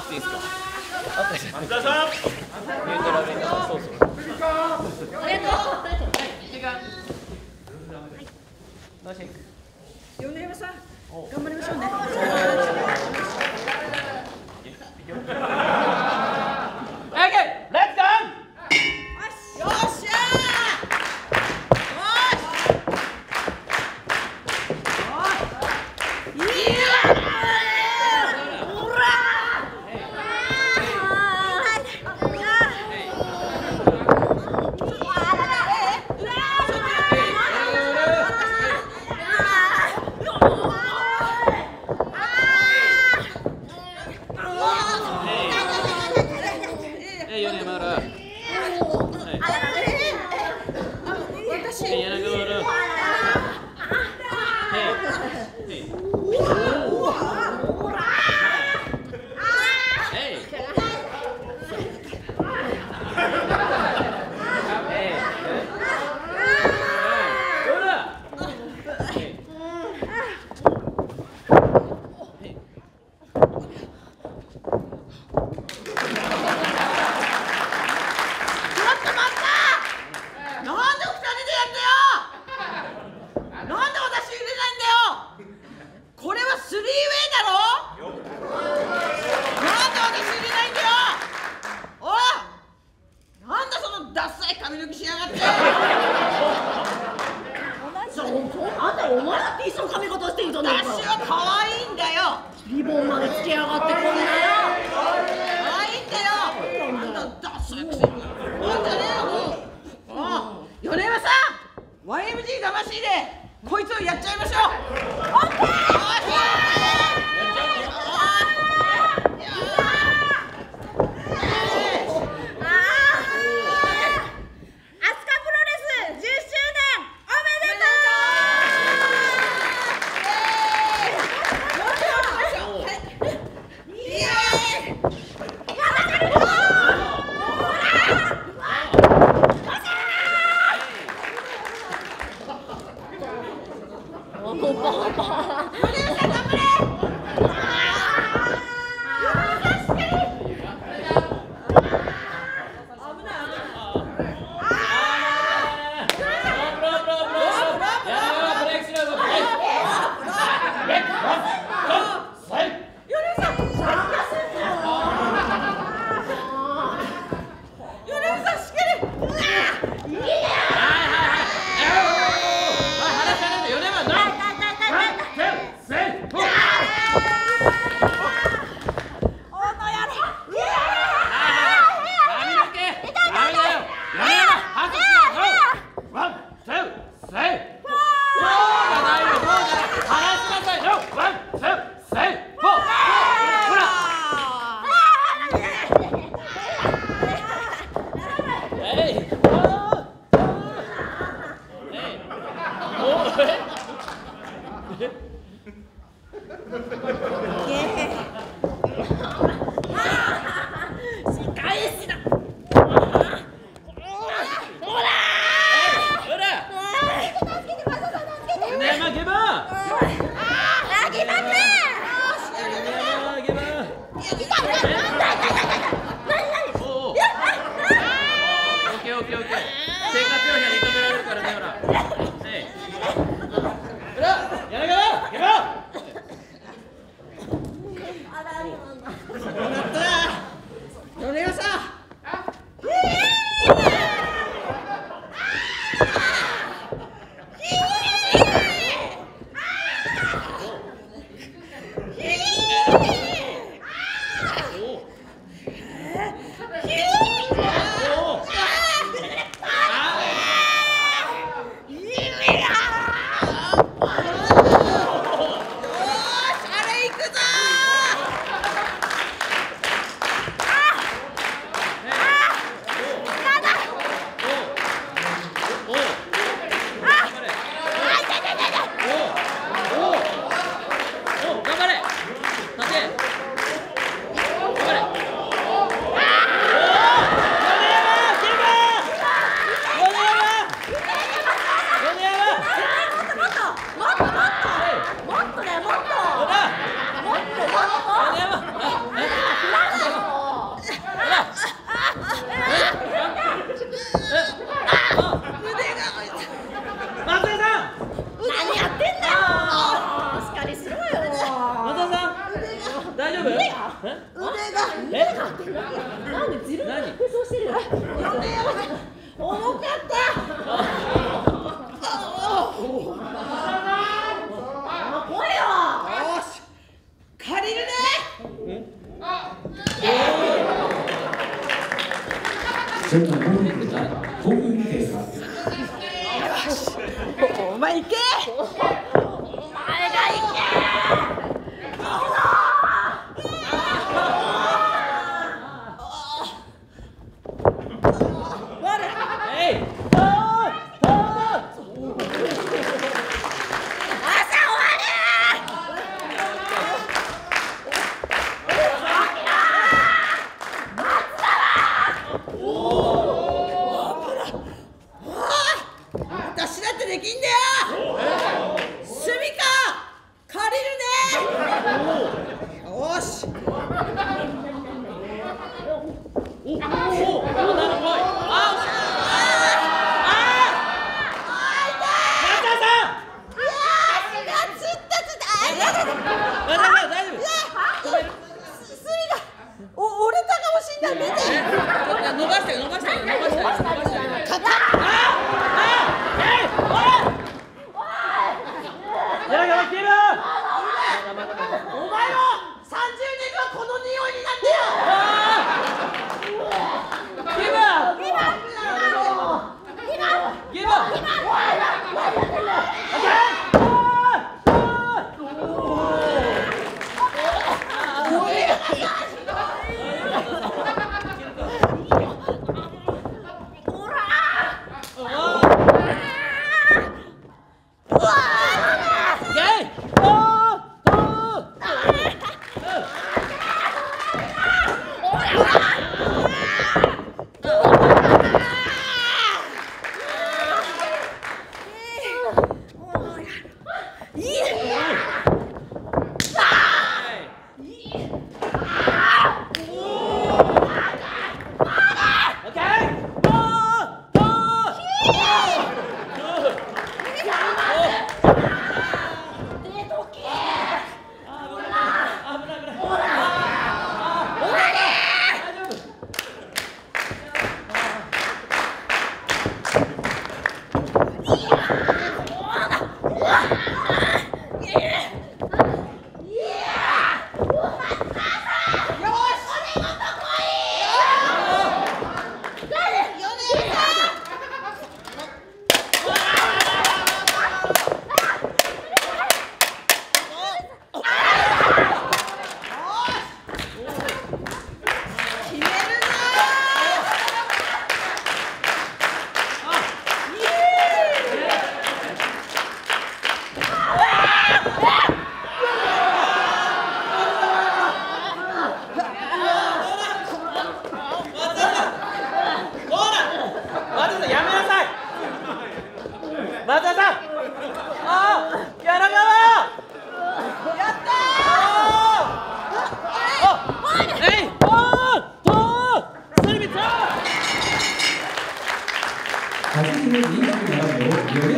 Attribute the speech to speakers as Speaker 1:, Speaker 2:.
Speaker 1: っていいですか。
Speaker 2: 松田さん。
Speaker 1: ニュートラルにそうそう。
Speaker 3: ありがとう。
Speaker 1: ナイスシェイク。
Speaker 3: 米山さん、頑張りましょうね。お前だって一緒の髪型していいじゃないか。私は可愛いんだよ。リボンまでつけやがってこんなよ。可愛いんだよ。なんだダサいくせに。なんだねえよ。米山さん、YMG 魂でこいつをやっちゃいましょう。オッケー。おばば。米山さん頑張れ。
Speaker 1: 松田さん。
Speaker 3: 何やってんだよ。しっかりしろよ。
Speaker 1: 松田さん。大丈夫？
Speaker 3: 腕がなんで自分で服装してる。重かった。来いよ。よし。借りるね。
Speaker 4: 5分経過。
Speaker 3: お前行け。お前が行け。私だってできんだよ。スミカ借りるね。よし。
Speaker 1: 松田さん、柳川、やった
Speaker 4: 初め27秒4